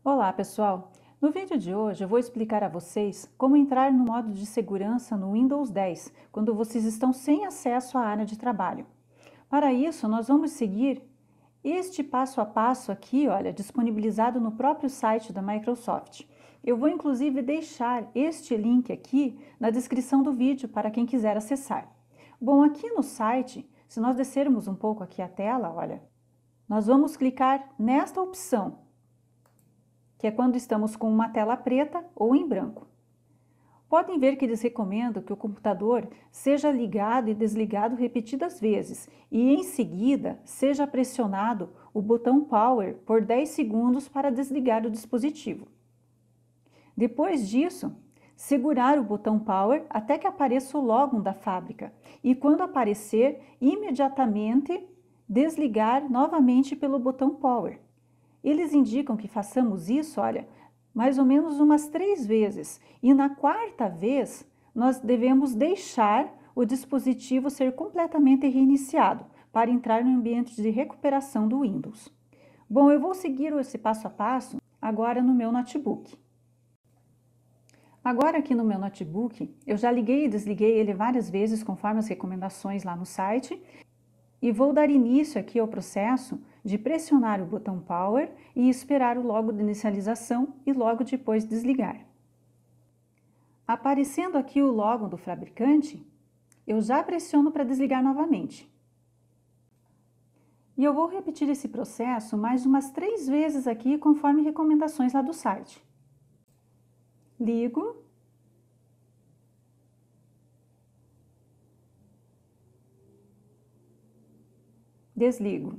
Olá pessoal, no vídeo de hoje eu vou explicar a vocês como entrar no modo de segurança no Windows 10, quando vocês estão sem acesso à área de trabalho. Para isso nós vamos seguir este passo a passo aqui, olha, disponibilizado no próprio site da Microsoft. Eu vou inclusive deixar este link aqui na descrição do vídeo para quem quiser acessar. Bom, aqui no site, se nós descermos um pouco aqui a tela, olha, nós vamos clicar nesta opção, que é quando estamos com uma tela preta ou em branco. Podem ver que eles recomendam que o computador seja ligado e desligado repetidas vezes e, em seguida, seja pressionado o botão Power por 10 segundos para desligar o dispositivo. Depois disso, segurar o botão Power até que apareça o logo da fábrica e, quando aparecer, imediatamente desligar novamente pelo botão Power. Eles indicam que façamos isso, olha, mais ou menos umas 3 vezes. E na quarta vez, nós devemos deixar o dispositivo ser completamente reiniciado para entrar no ambiente de recuperação do Windows. Bom, eu vou seguir esse passo a passo agora no meu notebook. Agora aqui no meu notebook, eu já liguei e desliguei ele várias vezes conforme as recomendações lá no site. E vou dar início aqui ao processo de pressionar o botão Power e esperar o logo de inicialização e logo depois desligar. Aparecendo aqui o logo do fabricante, eu já pressiono para desligar novamente. E eu vou repetir esse processo mais umas 3 vezes aqui conforme recomendações lá do site. Ligo. Desligo.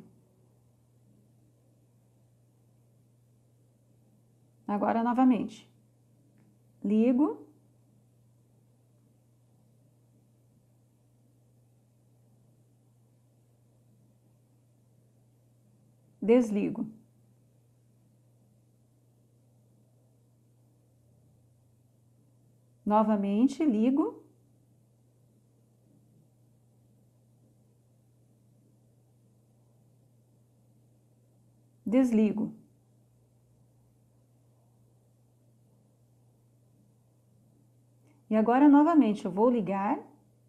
Agora novamente. Ligo. Desligo. Novamente, ligo. Desligo. E agora, novamente, eu vou ligar.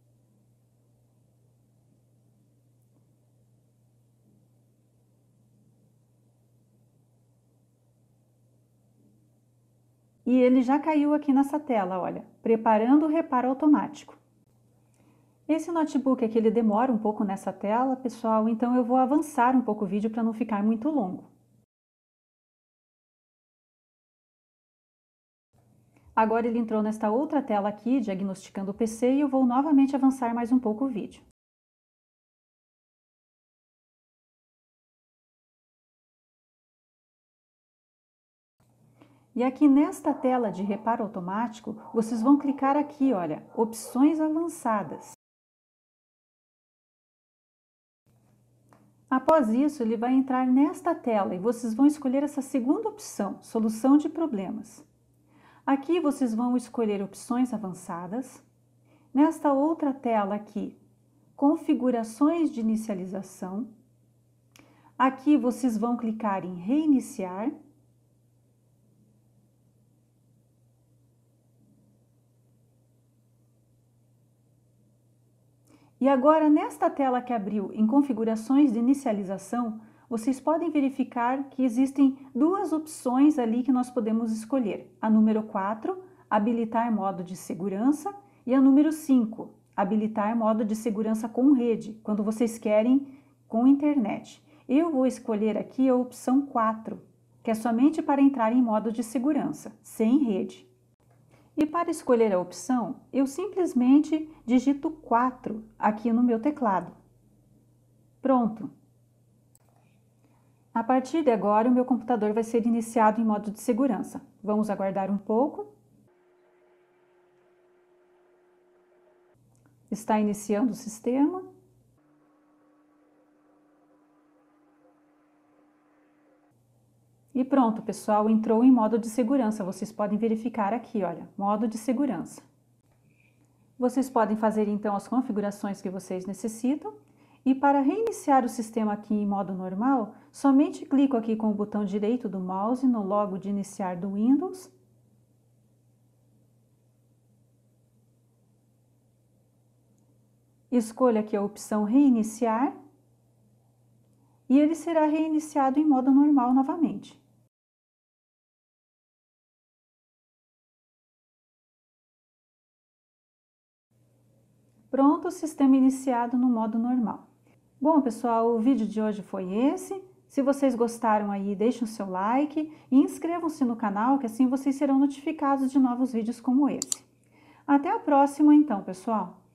E ele já caiu aqui nessa tela, olha, preparando o reparo automático. Esse notebook aqui, ele demora um pouco nessa tela, pessoal, então eu vou avançar um pouco o vídeo para não ficar muito longo. Agora ele entrou nesta outra tela aqui, diagnosticando o PC, e eu vou novamente avançar mais um pouco o vídeo. E aqui nesta tela de reparo automático, vocês vão clicar aqui, olha, opções avançadas. Após isso, ele vai entrar nesta tela e vocês vão escolher essa segunda opção, solução de problemas. Aqui vocês vão escolher opções avançadas. Nesta outra tela aqui, configurações de inicialização. Aqui vocês vão clicar em reiniciar. E agora, nesta tela que abriu em configurações de inicialização, vocês podem verificar que existem 2 opções ali que nós podemos escolher. A número 4, habilitar modo de segurança, e a número 5, habilitar modo de segurança com rede, quando vocês querem com internet. Eu vou escolher aqui a opção 4, que é somente para entrar em modo de segurança, sem rede. E para escolher a opção, eu simplesmente digito 4 aqui no meu teclado. Pronto! A partir de agora, o meu computador vai ser iniciado em modo de segurança. Vamos aguardar um pouco. Está iniciando o sistema. E pronto, pessoal, entrou em modo de segurança. Vocês podem verificar aqui, olha, modo de segurança. Vocês podem fazer então as configurações que vocês necessitam. E para reiniciar o sistema aqui em modo normal, somente clico aqui com o botão direito do mouse no logo de iniciar do Windows. Escolha aqui a opção reiniciar e ele será reiniciado em modo normal novamente. Pronto, o sistema iniciado no modo normal. Bom, pessoal, o vídeo de hoje foi esse. Se vocês gostaram aí, deixem o seu like e inscrevam-se no canal, que assim vocês serão notificados de novos vídeos como esse. Até a próxima então, pessoal!